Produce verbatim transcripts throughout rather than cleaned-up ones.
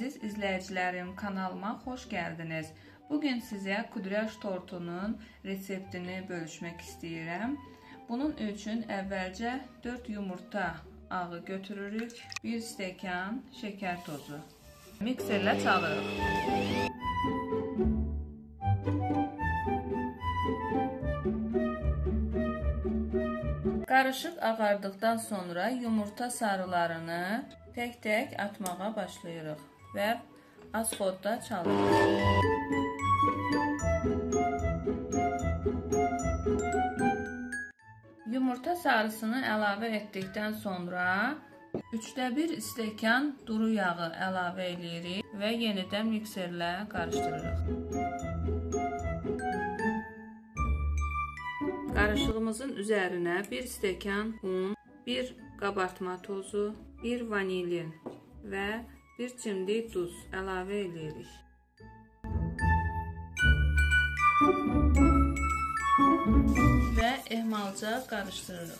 Əziz izləyicilərim, kanalıma xoş gəldiniz. Bugün sizə kudryaj tortunun reseptini bölüşmək istəyirəm. Bunun üçün əvvəlcə dörd yumurta ağı götürürük, bir stəkan şəkər tozu. Mikserlə çalırıq. Qarışıq ağardıqdan sonra yumurta sarılarını tək-tək atmağa başlayırıq və az xodda çalırıq. Yumurta sarısını əlavə etdikdən sonra üçdə bir stəkan duru yağı əlavə edirik və yenidən mikserlə qarışdırırıq. Qarışığımızın üzərinə bir stəkan un, bir qabartma tozu, bir vanilin və bir cimdik duz əlavə edirik. Və ehmalca qarışdırırıq.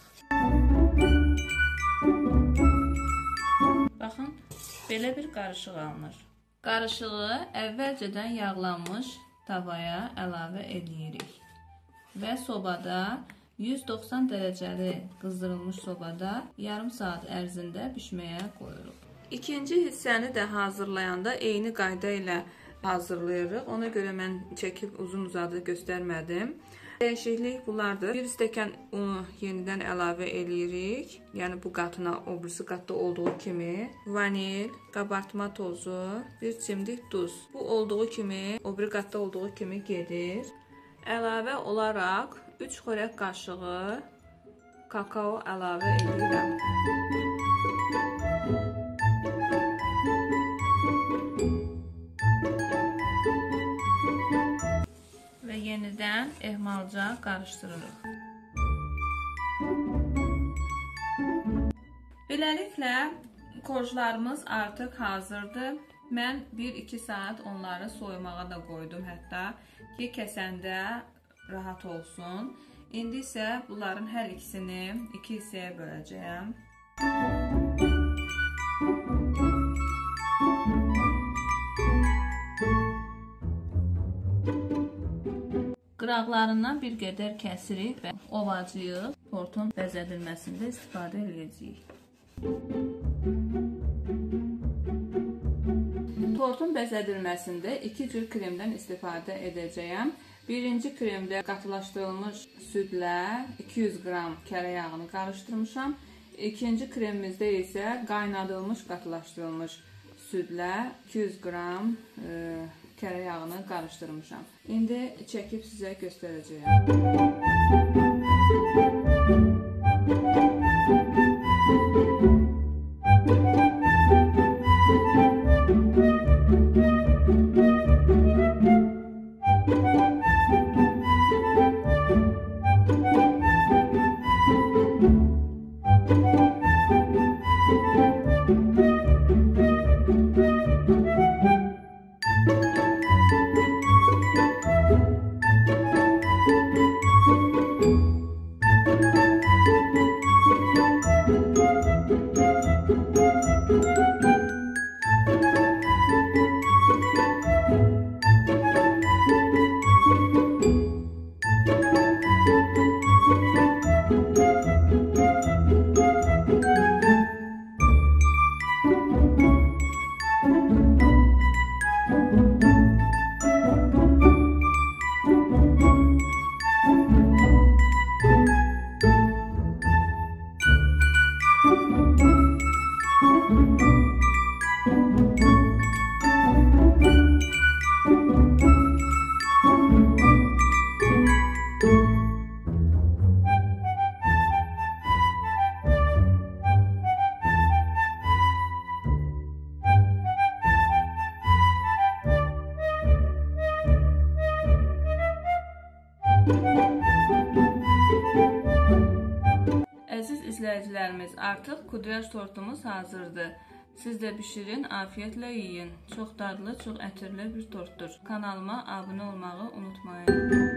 Baxın, belə bir qarışıq alınır. Qarışığı əvvəlcədən yağlanmış tavaya əlavə edirik. Və sobada yüz doxsan dərəcəli qızdırılmış sobada yarım saat ərzində bişməyə qoyuruq. İkinci hissəni də hazırlayanda eyni qayda ilə hazırlayırıq. Ona görə mən çəkib uzun-uzadı göstərmədim. Dəyişiklik bunlardır. Bir stəkan unu yenidən əlavə edirik. Yəni bu qatına o birisi qatda olduğu kimi. Vanil, qabartma tozu, bir cimdik duz. Bu olduğu kimi, o biri qatda olduğu kimi gedir. Əlavə olaraq üç xörək qaşığı kakao əlavə edirəm. Və yenidən ehmalca qarışdırırıq. Beləliklə, korjlarımız artıq hazırdır. Mən bir iki saat onları soyumağa da qoydum hətta ki, kəsəndə rahat olsun. İndi isə bunların hər ikisini iki hissəyə böləcəyəm. Qıraqlarından bir qədər kəsirik və ovacıyıq. Tortun bəzədilməsində istifadə edəcəyik. Tortun bəzədilməsində iki cür kremdən istifadə edəcəyəm. Birinci kremdə qatılaşdırılmış südlə iki yüz qram kərə yağını qarışdırmışam. İkinci kremimizdə isə qaynadılmış qatılaşdırılmış südlə iki yüz qram e, kərə yağını qarışdırmışam. İndi çəkib sizə göstərəcəyəm. Əziz izləyicilərimiz, artıq kudryaj tortumuz hazırdır. Siz də bişirin, afiyetlə yiyin. Çox dadlı, çox ətirli bir tortdur. Kanalıma abunə olmağı unutmayın.